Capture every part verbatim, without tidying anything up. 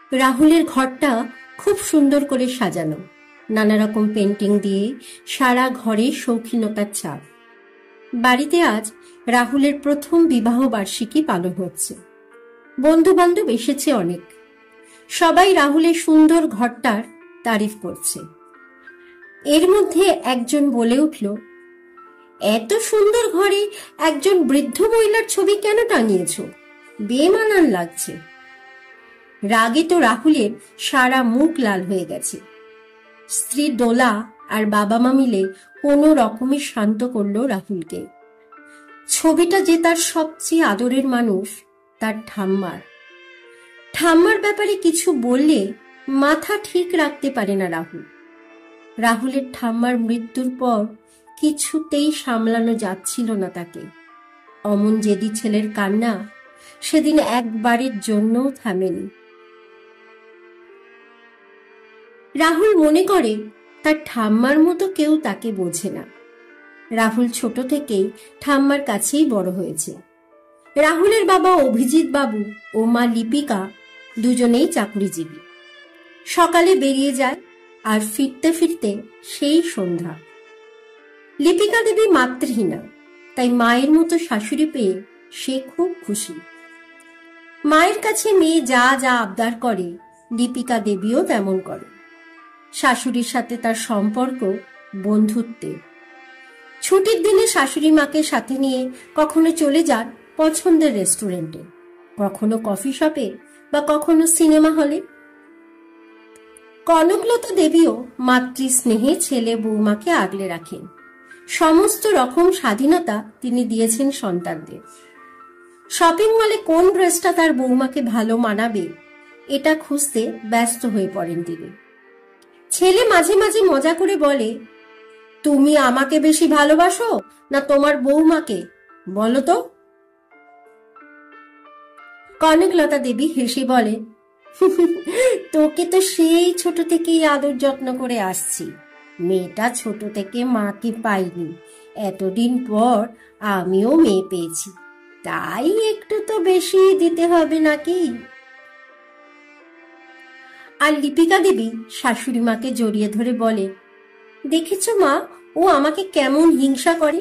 রাহুলের ঘরটা খুব সুন্দর করে সাজানো, নানা রকম পেন্টিং দিয়ে সারা ঘরে শৌখিনতার ছাপ। বাড়িতে আজ রাহুলের প্রথম বিবাহ বার্ষিকী পালন হচ্ছে। বন্ধু বান্ধব এসেছে অনেক। সবাই রাহুলের সুন্দর ঘরটার তারিফ করছে। এর মধ্যে একজন বলে উঠল, এত সুন্দর ঘরে একজন বৃদ্ধ মহিলার ছবি কেন টাঙিয়েছ? বেমানান লাগছে। রাগে তো রাহুলের সারা মুখ লাল হয়ে গেছে। স্ত্রী দোলা আর বাবা মা মিলে কোনো রকমে শান্ত করলো রাহুলকে। ছবিটা যে তার সবচেয়ে আদরের মানুষ, তার ঠাম্মার। ঠাম্মার ব্যাপারে কিছু বললে মাথা ঠিক রাখতে পারে না রাহুল। রাহুলের ঠাম্মার মৃত্যুর পর কিছুতেই সামলানো যাচ্ছিল না তাকে। অমন জেদি ছেলের কান্না সেদিন একবারের জন্যও থামেনি। রাহুল মনে করে তার ঠাম্মার মতো কেউ তাকে বোঝে না। রাহুল ছোট থেকেই ঠাম্মার কাছেই বড় হয়েছে। রাহুলের বাবা অভিজিৎ বাবু ও মা লিপিকা দুজনেই চাকরিজীবী। সকালে বেরিয়ে যায় আর ফিরতে ফিরতে সেই সন্ধ্যা। লিপিকা দেবী মাতৃহীনা, তাই মায়ের মতো শাশুড়ি পেয়ে সে খুব খুশি। মায়ের কাছে মেয়ে যা যা আবদার করে, লিপিকা দেবীও তেমন করে। শাশুড়ির সাথে তার সম্পর্ক বন্ধুত্বের। ছুটির দিনে শাশুড়ি মাকে সাথে নিয়ে কখনো চলে যান পছন্দের রেস্টুরেন্টে, কখনো কফি শপে বা কখনো সিনেমা হলে। কনকলতা দেবীও মাতৃ স্নেহে ছেলে বৌমাকে আগলে রাখেন। সমস্ত রকম স্বাধীনতা তিনি দিয়েছেন সন্তানদের। শপিং মলে কোন ড্রেসটা তার বৌমাকে ভালো মানাবে এটা খুঁজতে ব্যস্ত হয়ে পড়েন তিনি। ছেলে মাঝে মাঝে মজা করে বলে, তুমি আমাকে বেশি ভালোবাসো না তোমার বৌমাকে, বলো তো? কনকলতা দেবী হেসে বলে, তোকে তো সেই ছোট থেকেই আদর যত্ন করে আসছি। মেয়েটা ছোট থেকে মাকে পাইনি, এতদিন পর আমিও মেয়ে পেয়েছি, তাই একটু তো বেশি দিতে হবে নাকি? আর লিপিকা দেবী শাশুড়ি মাকে জড়িয়ে ধরে বলে, দেখেছ মা, ও আমাকে কেমন হিংসা করে।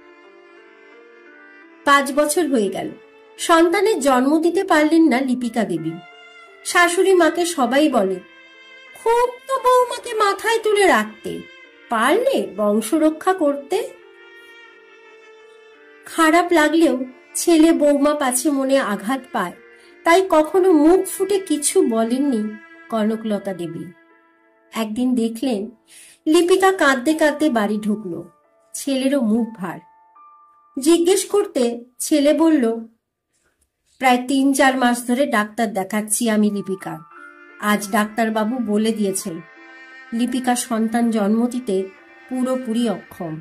পাঁচ বছর হয়ে গেল, সন্তানের জন্ম দিতে পারলেন না লিপিকা দেবী। শাশুড়ি মাকে সবাই বলে, খুব তো বৌমাকে মাথায় তুলে রাখতে, পারলে বংশ রক্ষা করতে। খারাপ লাগলেও ছেলে বৌমা পাছে মনে আঘাত পায়, তাই কখনো মুখ ফুটে কিছু বলেননি কনকলতা দেবী। একদিন দেখলেন লিপিকা কাঁদতে কাঁদতে বাড়ি ঢুকলো, ছেলেরও মুখ ভার। জিজ্ঞেস করতে ছেলে বলল, প্রায় তিন চার মাস ধরে ডাক্তার দেখাচ্ছি আমি লিপিকা। আজ ডাক্তারবাবু বলে দিয়েছেন লিপিকা সন্তান জন্ম দিতে পুরোপুরি অক্ষম।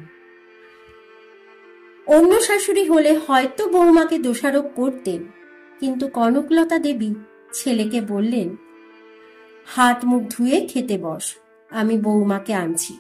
অন্য শাশুড়ি হলে হয়তো বৌমাকে দোষারোপ করতেন, কিন্তু কনকলতা দেবী ছেলেকে বললেন, হাত মুখ ধুয়ে খেতে বস, আমি বৌমাকে আনছি।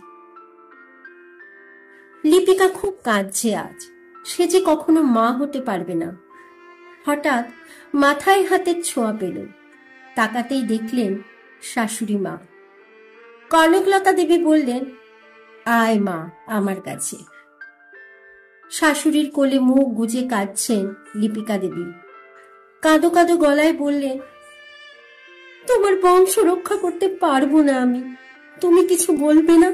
লিপিকা খুব কাঁদছে আজ, সে যে কখনো মা হতে পারবে না। হঠাৎ মাথায় হাতের ছোঁয়া পেল, তাকাতেই দেখলেন শাশুড়ি মা। কনকলতা দেবী বললেন, আয় মা আমার কাছে। শাশুড়ির কোলে মুখ গুজে কাঁদছেন লিপিকা দেবী। কাঁদো কাঁদো গলায় বললেন, তোমার বংশ রক্ষা করতে পারবো না আমি, তুমি কিছু বলবে না?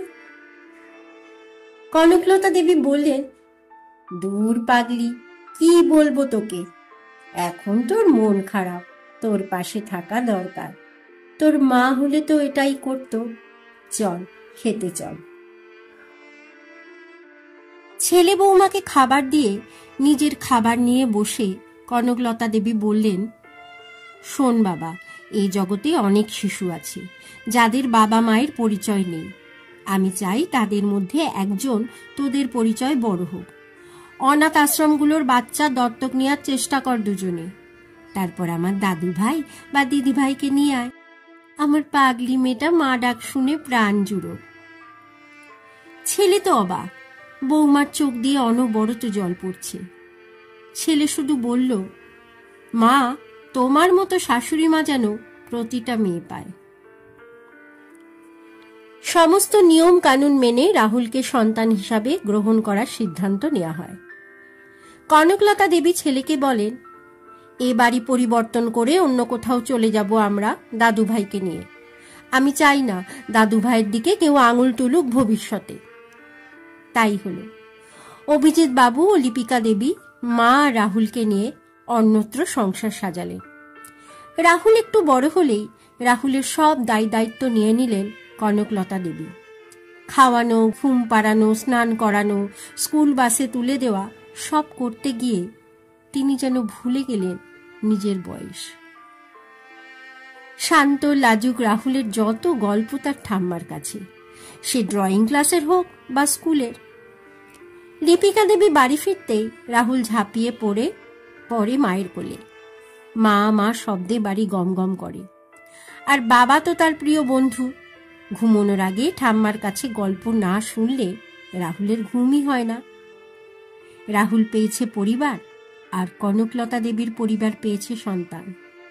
কনকলতা দেবী বললেন, দূর পাগলি, কি বলবো তোকে? এখন তোর মন খারাপ, তোর পাশে থাকা দরকার। তোর মা হলে তো এটাই করতো। চল খেতে চল। ছেলে বৌমাকে খাবার দিয়ে নিজের খাবার নিয়ে বসে কনকলতা দেবী বললেন, শোন বাবা, এই জগতে অনেক শিশু আছে যাদের বাবা মায়ের পরিচয় নেই। আমি চাই তাদের মধ্যে একজন তোদের পরিচয় বড় হোক। অনাথ আশ্রমগুলোর বাচ্চা দত্তক নেওয়ার চেষ্টা কর দুজনে। তারপর আমার দাদু ভাই বা দিদি ভাইকে নিয়ে আয়। আমার পাগলি মেয়েটা মা ডাক শুনে প্রাণ জুড়ো। ছেলে তো অবাক, বৌমার চোখ দিয়ে অনবরত জল পড়ছে। ছেলে শুধু বলল, মা, তোমার মতো শাশুড়ি মা যেন প্রতিটা মেয়ে পায়। সমস্ত নিয়ম কানুন মেনে রাহুলকে সন্তান হিসাবে গ্রহণ করার সিদ্ধান্ত নেওয়া হয়। কনকলতা দেবী ছেলেকে বলেন, এ বাড়ি পরিবর্তন করে অন্য কোথাও চলে যাব আমরা দাদু ভাইকে নিয়ে। আমি চাই না দাদু ভাইয়ের দিকে কেউ আঙুল তুলুক ভবিষ্যতে। তাই হলো। অভিজিৎ বাবু ও লিপিকা দেবী মা রাহুলকে নিয়ে অন্যত্র সংসার সাজালেন। রাহুল একটু বড় হলেই রাহুলের সব দায় দায়িত্ব নিয়ে নিলেন কনকলতা দেবী। খাওয়ানো, ঘুম পাড়ানো, স্নান করানো, স্কুল বাসে তুলে দেওয়া সব করতে গিয়ে তিনি যেন ভুলে গেলেন নিজের বয়স। শান্ত লাজুক রাহুলের যত গল্প তার ঠাম্মার কাছে, সে ড্রয়িং ক্লাসের হোক বা স্কুলের। লিপিকা দেবী বাড়ি ফিরতেই রাহুল ঝাঁপিয়ে পড়ে পড়ে মায়ের কোলে। মা মা শব্দে বাড়ি গম গম করে। আর বাবা তো তার প্রিয় বন্ধু। ঘুমোনোর আগে ঠাম্মার কাছে গল্প না শুনলে রাহুলের ঘুমই হয় না। রাহুল পেয়েছে পরিবার, আর কনকলতা দেবীর পরিবার পেয়েছে সন্তান।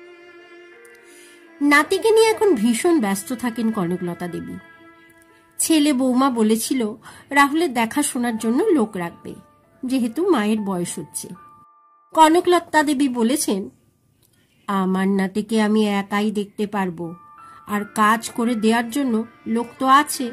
নাতিকে নিয়ে এখন ভীষণ ব্যস্ত থাকেন কনকলতা দেবী। ছেলে বৌমা বলেছিল রাহুলের দেখাশোনার জন্য লোক রাখবে, যেহেতু মায়ের বয়স হচ্ছে। কনকলতা দেবী বলেছেন, আমার নাতিকে আমি একাই দেখতে পারবো, আর কাজ করে দেওয়ার জন্য লোক তো আছে।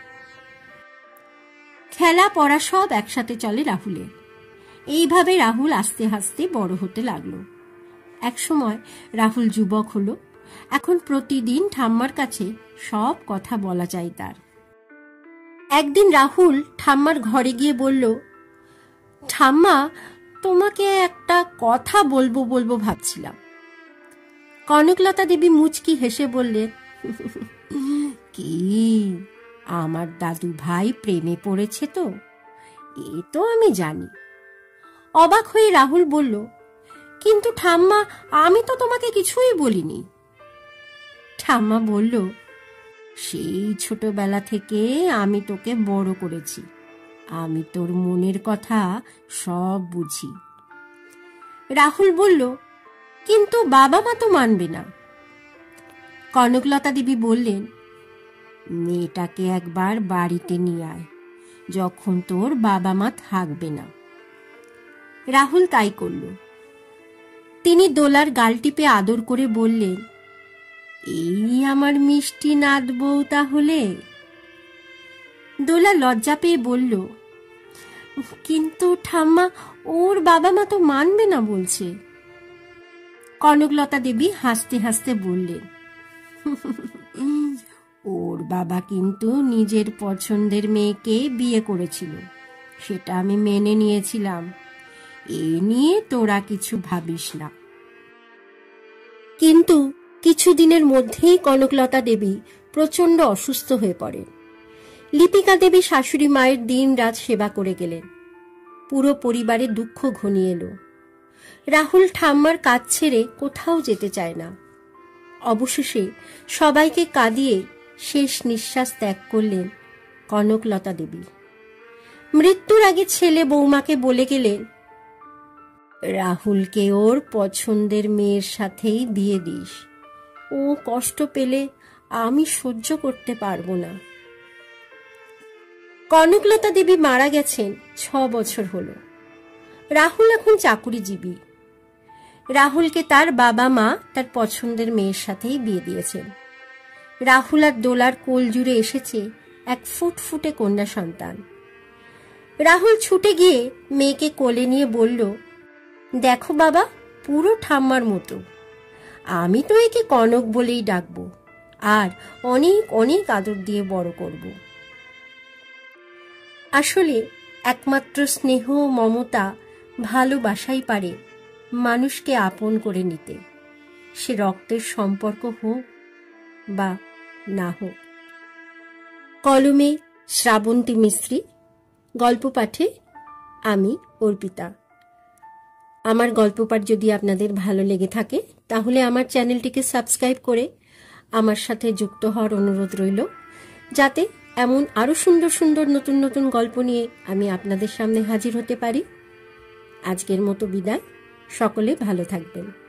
খেলা পড়া সব একসাথে চলে রাহুলের। এইভাবে রাহুল আস্তে আস্তে বড় হতে লাগলো। একসময় রাহুল যুবক হলো। এখন প্রতিদিন ঠাম্মার কাছে সব কথা বলা যায় তার। একদিন রাহুল ঠাম্মার ঘরে গিয়ে বলল, ঠাম্মা, তোমাকে একটা কথা বলবো বলবো ভাবছিলাম। কনকলতা দেবী মুচকি হেসে বললেন, কি, আমার দাদু ভাই প্রেমে পড়েছে তো? এ তো আমি জানি। অবাক হয়ে রাহুল বলল, কিন্তু ঠাম্মা, আমি তো তোমাকে কিছুই বলিনি। ঠাম্মা বলল, সেই ছোটবেলা থেকে আমি তোকে বড় করেছি, আমি তোর মনের কথা সব বুঝি। রাহুল বলল, কিন্তু বাবা মা তো মানবে না। কনকলতা দেবী বললেন, মেয়েটাকে একবার বাড়িতে নিয়ে আয়, যখন তোর বাবা মা থাকবে না। রাহুল তাই করল। তিনি দোলার গাল টিপে আদর করে বললেন, এই আমার মিষ্টি নাত বউ তাহলে? দোলা লজ্জা পেয়ে বলল, কিন্তু ঠাম্মা, ওর বাবা মা তো মানবে না বলছে। কনকলতা দেবী হাসতে হাসতে বললেন, ওর বাবা কিন্তু নিজের পছন্দের মেয়েকে বিয়ে করেছিল, সেটা আমি মেনে নিয়েছিলাম। এ নিয়ে তোরা কিছু ভাবিস না। কিন্তু কিছুদিনের মধ্যেই কনকলতা দেবী প্রচন্ড অসুস্থ হয়ে পড়েন। লিপিকা দেবী শাশুড়ি মায়ের দিন রাত সেবা করে গেলেন। পুরো পরিবারের দুঃখ ঘনিয়ে এলো। রাহুল ঠাম্মার কাজ ছেড়ে কোথাও যেতে চায় না। অবশেষে সবাইকে কাঁদিয়ে শেষ নিঃশ্বাস ত্যাগ করলেন কনকলতা দেবী। মৃত্যুর আগে ছেলে বৌমাকে বলে গেলেন, রাহুলকে ওর পছন্দের মেয়ের সাথেই বিয়ে দিস। ও কষ্ট পেলে আমি সহ্য করতে পারবো না। কনকলতা দেবী মারা গেছেন ছ বছর হলো। রাহুল এখন চাকুরিজীবী। রাহুলকে তার বাবা মা তার পছন্দের মেয়ের সাথেই বিয়ে দিয়েছেন। রাহুল আর দোলার কোল জুড়ে এসেছে এক ফুটফুটে কন্যা সন্তান। রাহুল ছুটে গিয়ে মেয়েকে কোলে নিয়ে বলল, দেখো বাবা, পুরো ঠাম্মার মতো। আমি তো একে কনক বলেই ডাকবো, আর অনেক অনেক আদর দিয়ে বড় করব। আসলে একমাত্র স্নেহ, মমতা, ভালোবাসাই পারে মানুষকে আপন করে নিতে, সে রক্তের সম্পর্ক হোক বা না হোক। কলমে শ্রাবন্তী মিস্ত্রি, গল্প পাঠে আমি অর্পিতা। আমার গল্প পাঠ যদি আপনাদের ভালো লেগে থাকে তাহলে আমার চ্যানেলটিকে সাবস্ক্রাইব করে আমার সাথে যুক্ত হওয়ার অনুরোধ রইল, যাতে এমন আরো সুন্দর সুন্দর নতুন নতুন গল্প নিয়ে আমি আপনাদের সামনে হাজির হতে পারি। আজকের মতো বিদায়। সকলে ভালো থাকবেন।